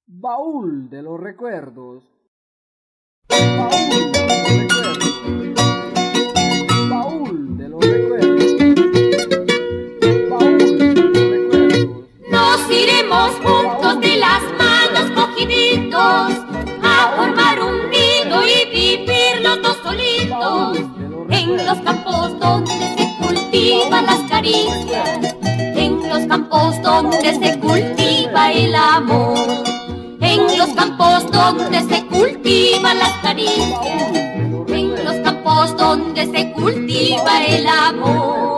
Baúl de los recuerdos. Baúl de los recuerdos. Baúl de los recuerdos. Baúl de los recuerdos. Nos iremos juntos de las manos cogiditos a formar un nido y vivir los dos solitos en los campos donde se cultivan las caricias, en los campos donde se cultiva el amor, en los campos donde se cultivan las caricias, en los campos donde se cultiva el amor.